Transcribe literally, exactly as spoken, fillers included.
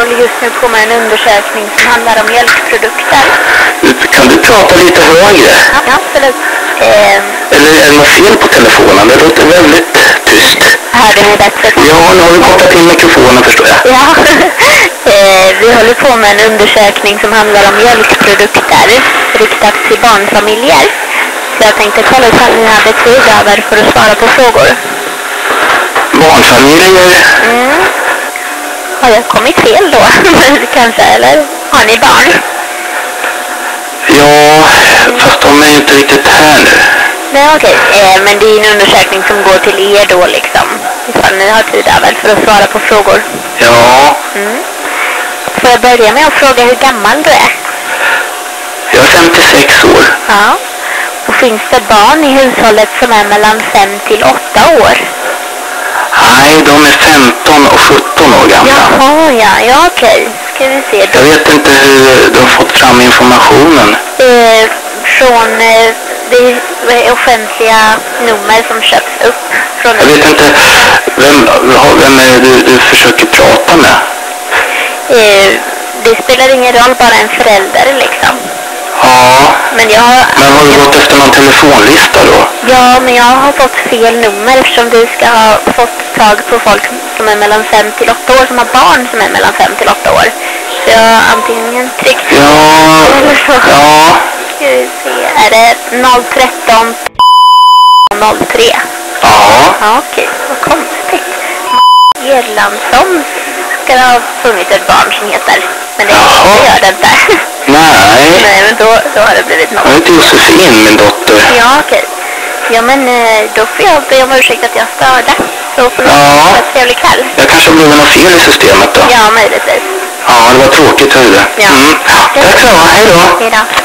håller just nu på med en undersökning som handlar om mjölkprodukter. Kan du prata lite högre? Ja, absolut. Eh, Eller är det något fel på telefonen? Det låter väldigt tyst. hör du mig bättre? Ja, nu har vi kopplat in mikrofonen, förstår jag. Ja, eh, vi håller på med en undersökning som handlar om mjölkprodukter riktat till barnfamiljer. Så jag tänkte kolla ifall ni hade tid över för att svara på frågor. Barnfamiljer? Mm. Har jag kommit fel då? Kanske, eller? Har ni barn? Ja, fast de är ju inte riktigt här nu. Nej, okej. Eh, men det är en undersökning som går till er då liksom. Ifall ni har tid över för att svara på frågor. Ja. Mm. Får jag börja med att fråga hur gammal du är? Jag är femtiosex år. Ja. Och finns det barn i hushållet som är mellan fem till åtta år? Nej, de är femton och sjutton år gamla. Jaha, ja, ja okej. Ska vi se. Jag vet inte hur de har fått fram informationen. Eh, från eh, det är offentliga nummer som köps upp. Från Jag vet inte, vem, vem är det du, du försöker prata med? Eh, det spelar ingen roll, bara en förälder liksom. Ja, Men jag har... men har du gått efter någon telefonlista då? Ja, men jag har fått fel nummer eftersom du ska ha fått tag på folk som är mellan fem till åtta år, som har barn som är mellan fem till åtta år. Så jag har antingen tryckt... Ja, eller så. ja. Ska vi se, är det noll tretton noll tre? Ja. Ja, okej, vad konstigt. Erlandsson ska det ha funnits ett barn som heter, men det, det gör det inte. Nej. Nej, men då, då har det blivit något. Jag heter Josefin, min dotter. Ja, okej. Ja, men eh, då får jag be om ursäkt att jag störde. Så får du Ja. ha en trevlig kväll. Jag kanske har blivit något fel i systemet då. Ja, möjligtvis. Ja, det var tråkigt, hörde du. Ja. Mm. Tack så, hej då. Hej då.